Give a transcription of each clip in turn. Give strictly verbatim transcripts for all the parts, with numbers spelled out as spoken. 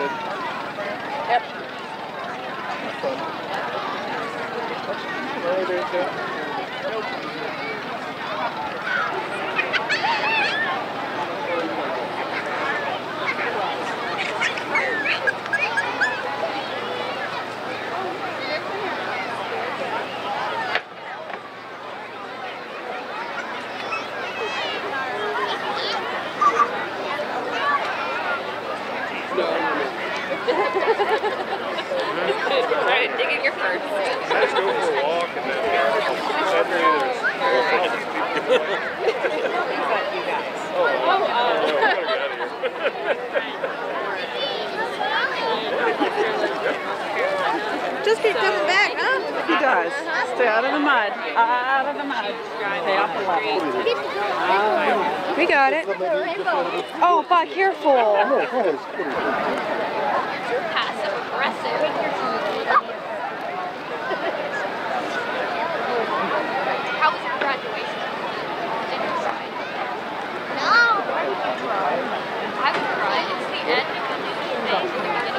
good. Yep. Right there, too. Try to dig in your first. Let's go for a walk and then oh, oh, oh, we better get out of here. Just keep coming back, huh? He does. Stay out of the mud. Out of the mud. Stay off the level. Um, we got it. Oh, but careful. Passive aggressive. How was your graduation? Did you cry? No. I would cry. It's the end of the new thing. The beginning of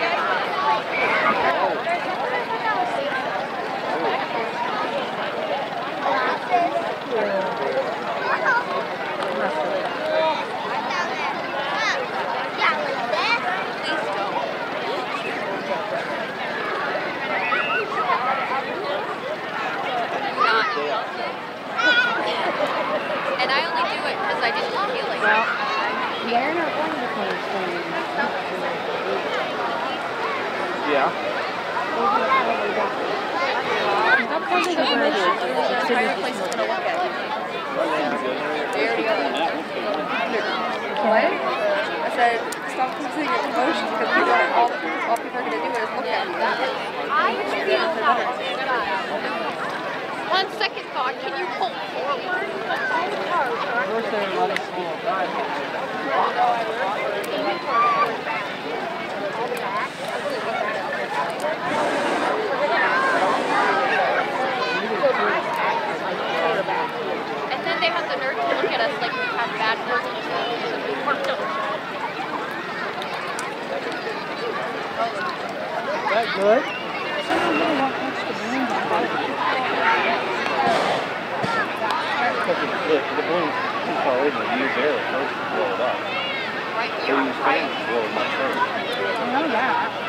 and I only do it because I didn't feel like well, it. they're not going to finish things. Yeah. What? I said, stop considering your emotions because people are all, all people are going to do is look at you. I feel that. On second thought, can you pull forward? First they're letting school. And then they have the nerve to look at us like we have bad work because we worked on it. Is that good? Look, the balloon's too far in, they use air first to blow it up. Right They here. use fans to blow it much further. I know that.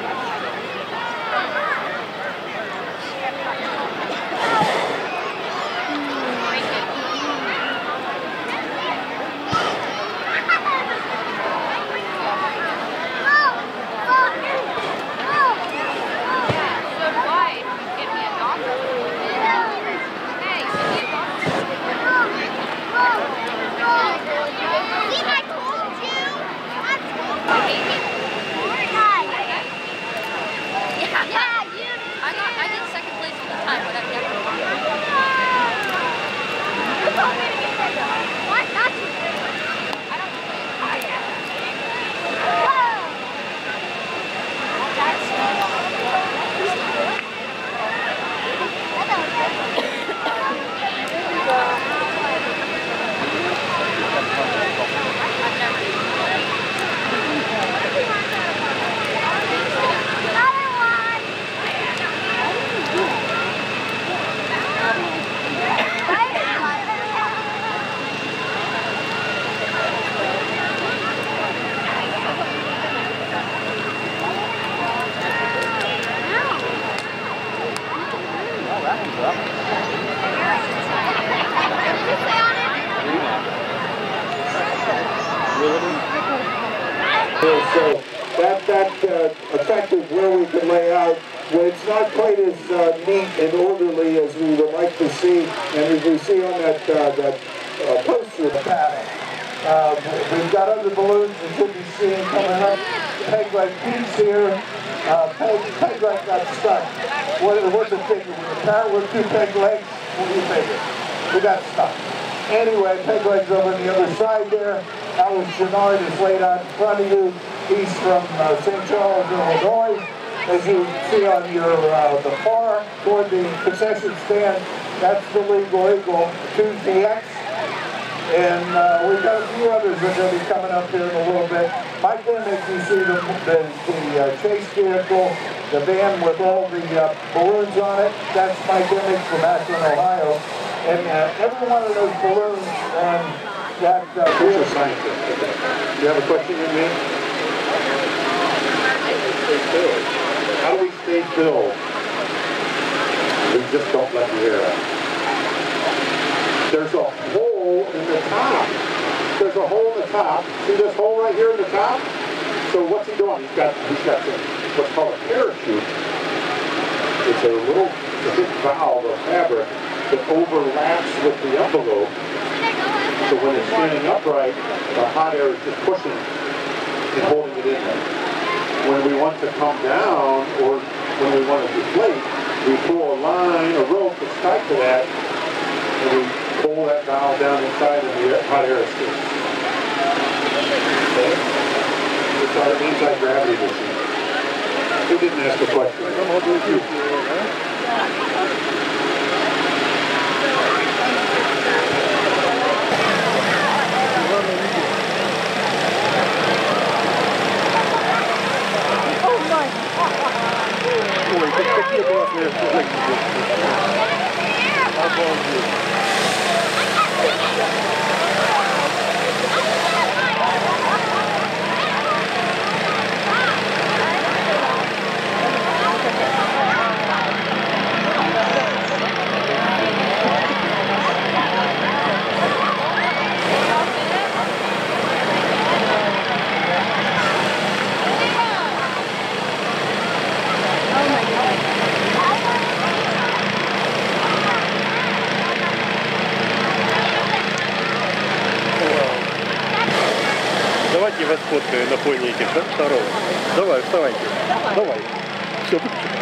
So that, that uh, affected where we could lay out. Well, it's not quite as uh, neat and orderly as we would like to see, and as we see on that, uh, that uh, poster pattern. Uh, we've got other balloons that should be seen coming up. Peg leg Pete's here. Uh, Peg, Peg leg got stuck. What, what's the figure? With a car with two peg legs? What do you figure? We got stuck. Anyway, Peg leg's over on the other side there. Alice Chenard is laid out in front of you. He's from uh, Saint Charles, Illinois. As you see on your uh, the far toward the concession stand, that's the Legal Eagle Tuesday X. And uh, we've got a few others that are going to be coming up here in a little bit. Mike Dimick, you see the, the, the uh, chase vehicle, the van with all the uh, balloons on it. That's Mike Dimick from Akron, Ohio. And uh, every one of those balloons on that uh, Who's a scientist? You have a question, young man? How do we stay filled? We just don't let the air out. There's a hole in the top. There's a hole in the top. See this hole right here in the top? So what's he doing? He's got he's got some, what's called a parachute. It's a little a big valve of fabric that overlaps with the envelope. So when it's standing upright, the hot air is just pushing and holding it in there. When we want to come down or when we want to deflate, we pull a line, a rope that's tied to that, and we pull that valve down inside and the hot air escapes. Okay? It's our anti-gravity machine. Who didn't ask a question? I'm all doing you. Ой, какие классные фотографии. Обалдеть. Давайте я вас фоткаю на фоне этих шаров. Давай, вставайте. Давай. Все, выключи.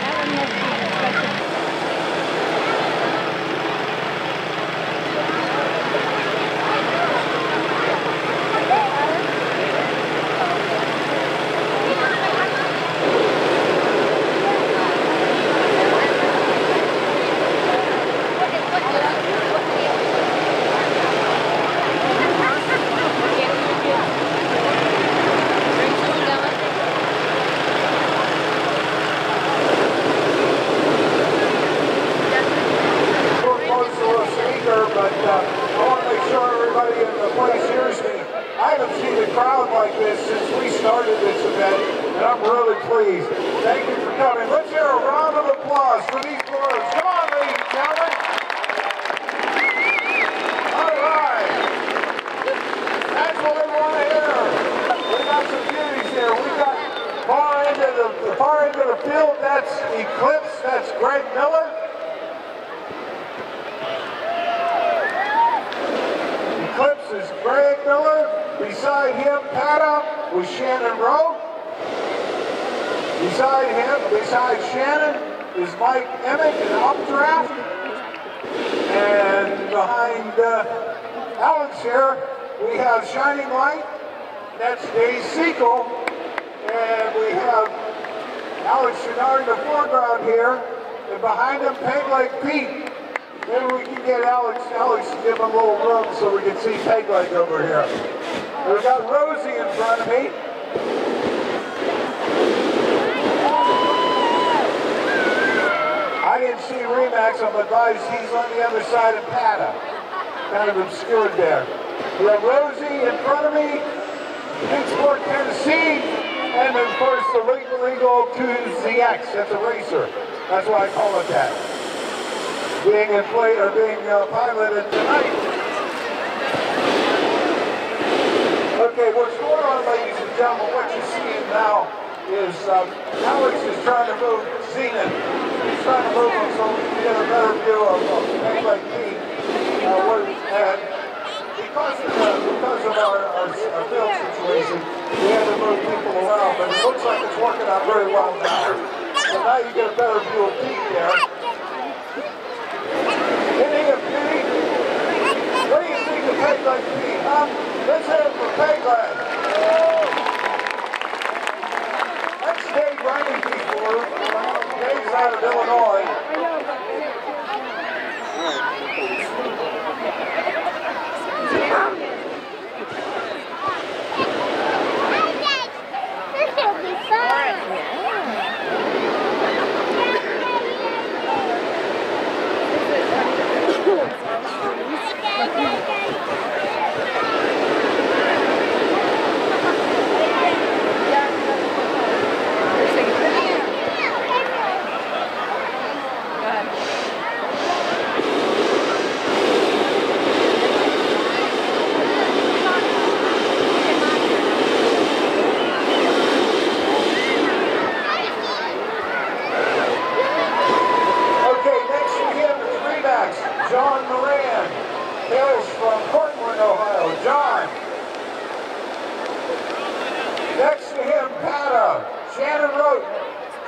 Beside him, beside Shannon, is Mike Emmett in updraft. And behind uh, Alex here, we have Shining Light. That's Dave Segal. And we have Alex Chenard in the foreground here. And behind him, Peg Leg Pete. Maybe we can get Alex, Alex to give him a little room so we can see Peg Leg over here. And we got Rosie in front of me. I didn't see Remax, I'm advised he's on the other side of Pata. Kind of obscured there. We have Rosie in front of me, Pittsburgh, Tennessee, and of course the Legal Legal two Z X, that's a racer. That's why I call it that. Being inflated, or being uh, piloted tonight. Okay, what's going on, ladies and gentlemen, what you're seeing now is um, Alex is trying to move Zenith. He's trying to move them so we can get a better view of things like me. Uh, and because of, the, because of our, our, our field situation, we had to move people around, but it looks like it's working out very well now. So now you get a better view of Pete there. Hitting of Pete. What do you think of Peg Leg Pete, huh? Let's hit it for Peg Leg. That's Dave Bryan before. Dave's out of Illinois.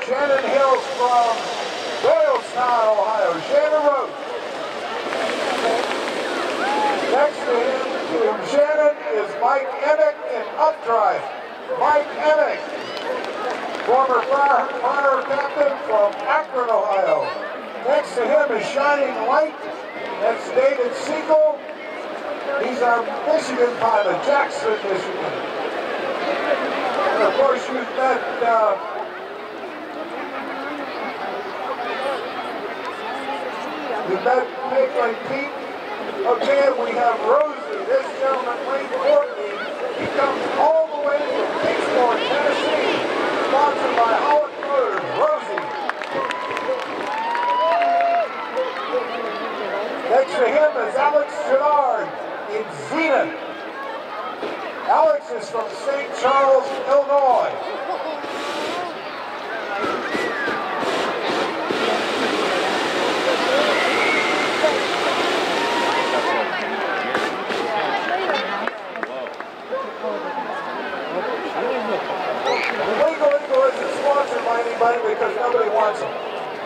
Shannon Hills from Doylestown, Ohio. Shannon Roach. Next to him, to Shannon, is Mike Emick in Updrive. Mike Emick, former fire, fire captain from Akron, Ohio. Next to him is Shining Light. That's David Siegel. He's our Michigan pilot, Jackson, Michigan. And of course, you've met uh, you've met Maitland Pete. Okay, we have Rosie. This gentleman, Wayne Courtney, he comes all the way from Kingsport, Tennessee, sponsored by Howard Motors. Rosie. Next to him is Alex Gennard in Zenith. Alex is from Saint Charles, Illinois. Legal Eagle isn't sponsored by anybody because nobody wants them.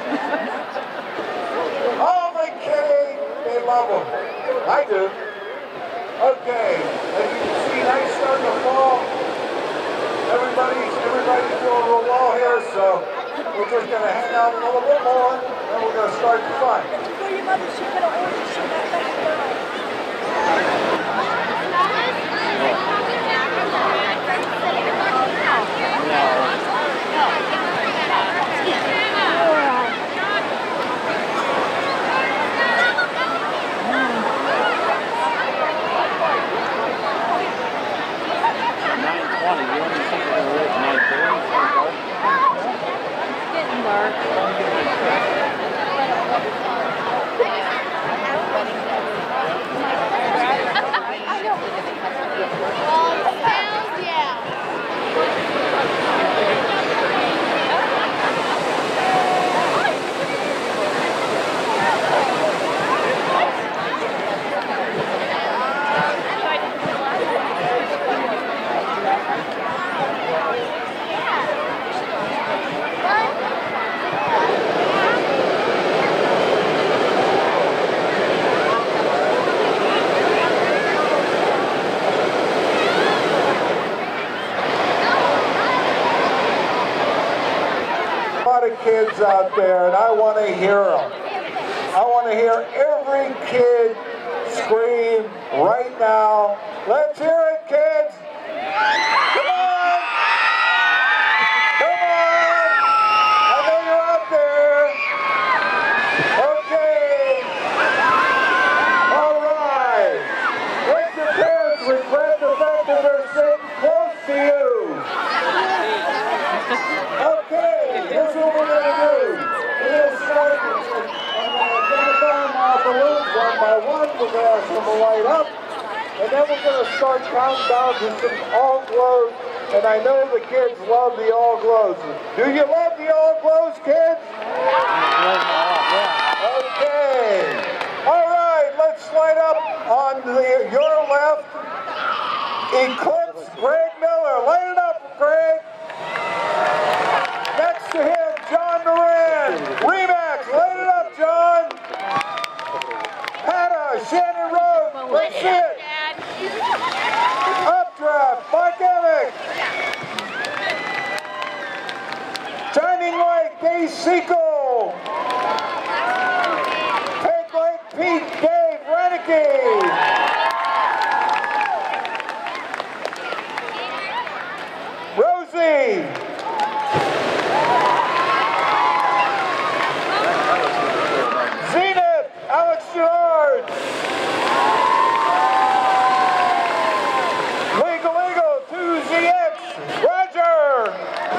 Oh, they kidding. They love them. I do. Okay, as you can see, nice start to fall. Everybody's, everybody's doing real well here, so we're just going to hang out a little bit more, and we're going to start the fun. Kids out there, and I want to hear them. I want to hear every kid scream right now. Let's hear it, kids. Come on. Come on. I know you're out there. Okay. All right. Let your parents regret the fact that they're sitting close to you. Okay, here's what we're going to do. We're going to start, I'm going to identify my balloons one by one. We're going to ask them to light up. And then we're going to start counting down to some all glows. And I know the kids love the all glows. Do you love the all glows, kids? Okay. All right, let's light up on the, your left. Eclipse Greg Miller. Light it up, Greg. Next to him, John Duran. Remax, light it up, John. Hannah, Shannon Road. Let's see it. Updraft, Mike Emick. Shining Light, Dave Sequel. Take Light, Pete, Dave Renicky. Rosie. Zenith, Alex Gerard. Legal Eagle, two Z X, Roger.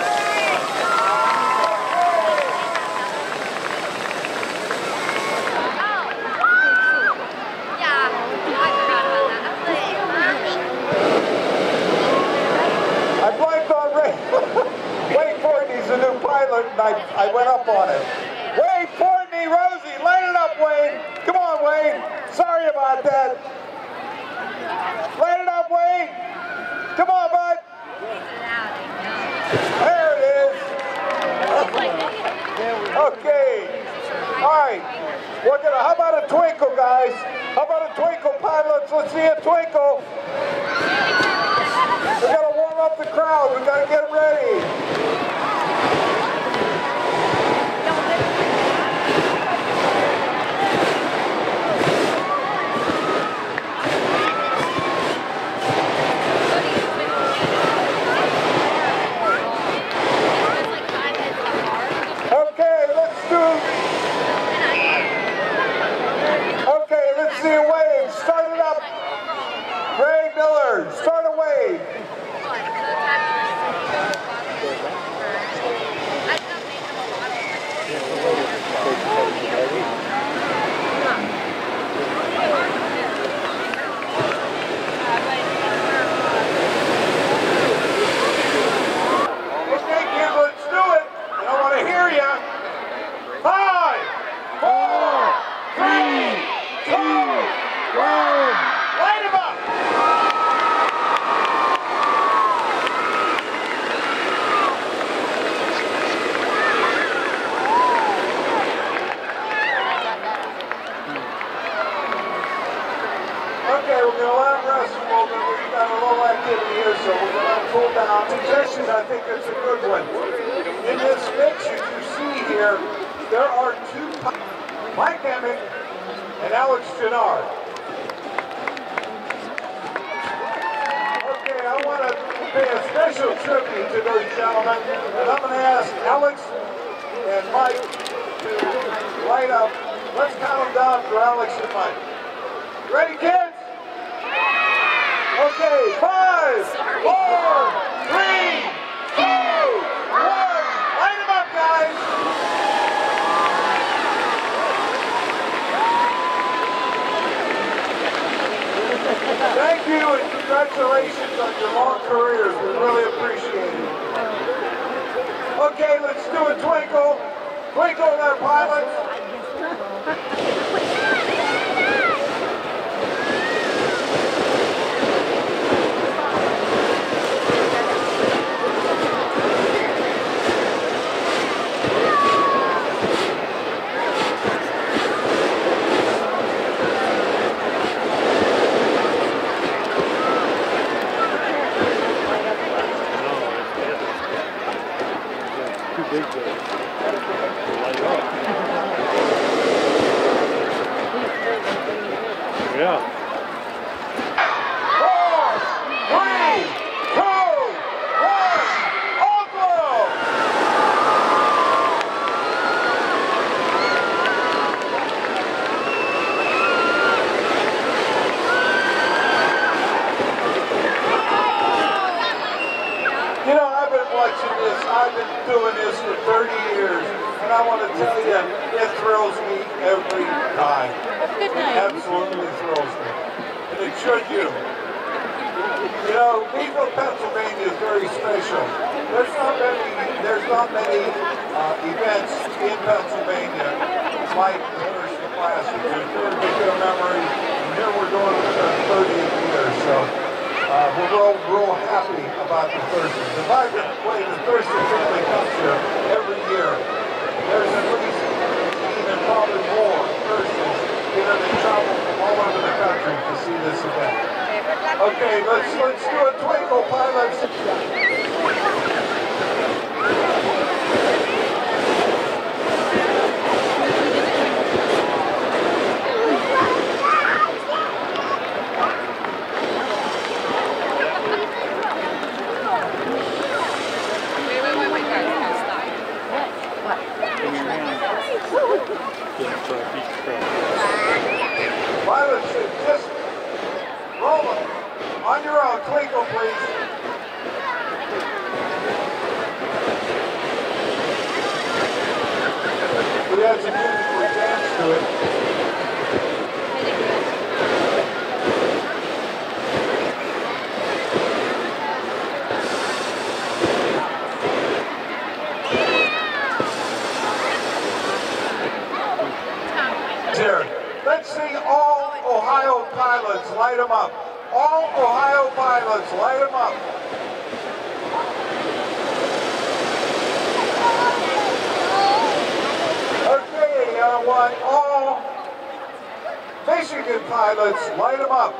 I blanked on Ray. Wayne Courtney's the new pilot, and I, I went up on it. Wayne Courtney, Rosie, light it up, Wayne. Come on, Wayne. Sorry about that. Light it up, Wayne. Come on, bud. There it is. Okay. All right. We're gonna. How about a twinkle, guys? How about a twinkle, pilots? Let's see a twinkle. We gotta warm up the crowd. We gotta get ready. Start a wave. Okay, kids, let's do it. And I want to hear you. Five, four, three, two, one. Light 'em up. Okay, we're going to let them rest a little bit. We've got a little activity here, so we're going to cool down. Suggestion, I think it's a good one. In this mix that you see here, there are two, Mike Emmett and Alex Gennard. Okay, I want to pay a special tribute to those gentlemen, and I'm going to ask Alex and Mike to light up. Let's count them down for Alex and Mike. Ready, kids? Okay, five, four, three, two, one. Light them up, guys. Thank you and congratulations on your long careers. We really appreciate it. Okay, let's do a twinkle. Twinkle there, pilots. Yeah. Four, three, two, one, all glow! You know, I've been watching this, I've been doing this for thirty years, and I want to tell you, it thrills me every time. It absolutely thrills me. And it should you. You know, Meadville, Pennsylvania is very special. There's not many, there's not many uh, events in Pennsylvania like the Thurston Classic. There's very good memory. And here we're doing it for our thirtieth year. So uh, we're real, real happy about the Thurston. The vibrant way the Thurston family comes here every year. There's at least even probably more Thurstons. You know, they travel from all over the country to see this event. Okay, let's let's do a twinkle, pilots. Pilots, just roll them. On your own, twinkle, please. We had some music, we danced to it. Here, let's see all Ohio pilots, light them up. All Ohio pilots, light them up. right, all Michigan pilots, light them up.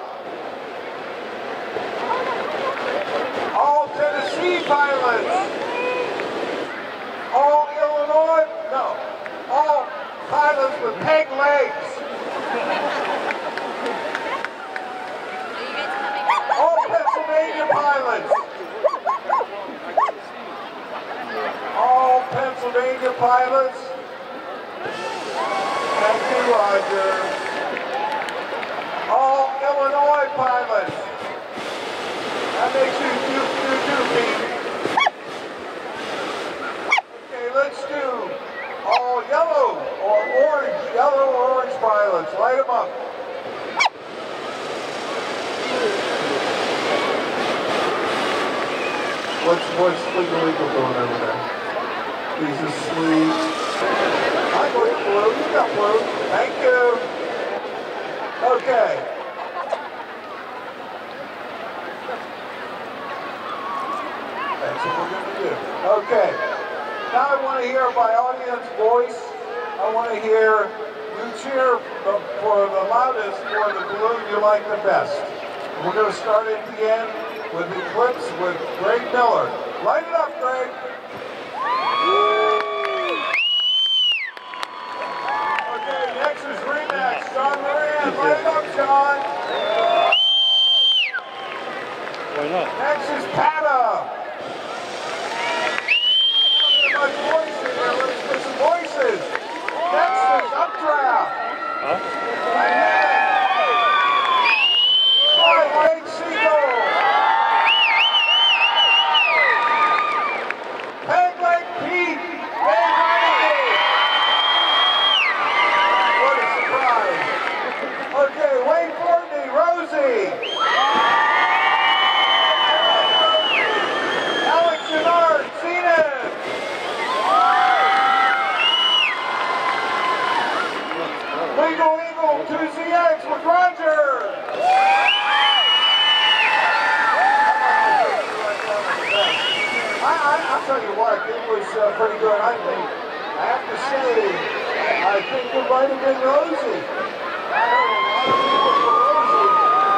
All Tennessee pilots. All Illinois, no. All pilots with peg legs. All Pennsylvania pilots. All Pennsylvania pilots. Thank you, Roger. All Illinois pilots. That makes you do, do, do, me. Okay, let's do all yellow or orange, yellow or orange pilots. Light them up. What's, what's Legal Eagle doing over there? He's asleep. I got blue, you got blue. Thank you. Okay. That's what we're going to do. Okay. Now I want to hear my audience voice. I want to hear you cheer for the loudest for the balloon you like the best. We're going to start at the end with Eclipse with Greg Miller. Light it up, Greg. Okay, next is Remax. John Moran. Light it up, John. Why not? Next is Pata. Much voice in there. Let's get some voices. Next is Updraft. Huh? Five Lake Seagull. Peg Leg Pete. Dave Renegade. What a surprise. Okay, wait for me, Rosie. Alex Gennard, Zenith. Legal Eagle two Z X with Roger. I, I, I'll tell you what, it was uh, pretty good. I think, I have to say, I think it might have been Rosie. I heard a lot of people for Rosie.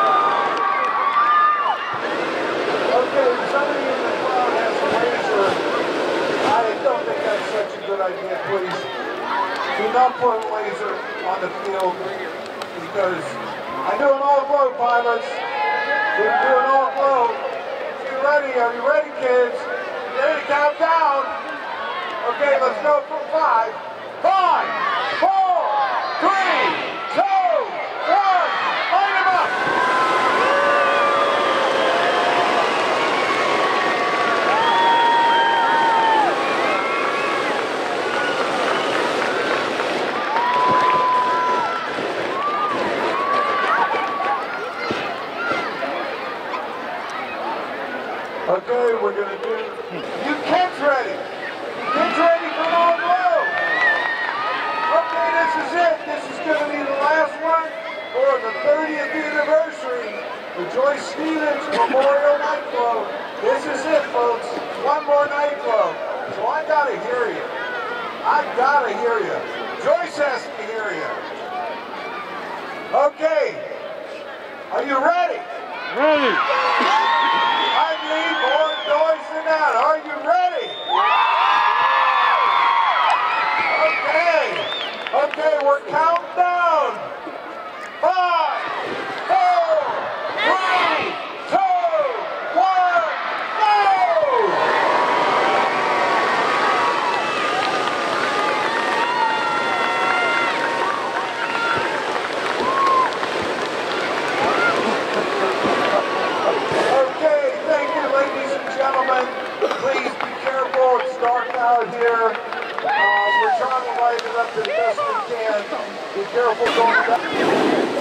Okay, somebody in the crowd has a laser. I don't think that's such a good idea, please. Do not put a laser on the field because I do an all-glow, pilots. We do an all-glow. Get ready. Are you ready, kids? Ready to count down? Okay, let's go for five. Five, four, three, two, one. Light them up. Okay, we're going to do, you kids ready? Kids ready for all glow? Okay, this is it. This is going to be the last one for the thirtieth anniversary of Joyce Stevens Memorial Night Glow. This is it, folks. One more night glow. So I got to hear you. I got to hear you. Joyce has to hear you. Okay. Are you ready? Ready. I need more noise than that. Are you ready? Okay. Okay, we're counting down. Five, four, three, two, one, go! Okay, thank you, ladies and gentlemen. Please be careful. It's dark out here. Uh, we're trying to light it up as best we can. Be careful going back.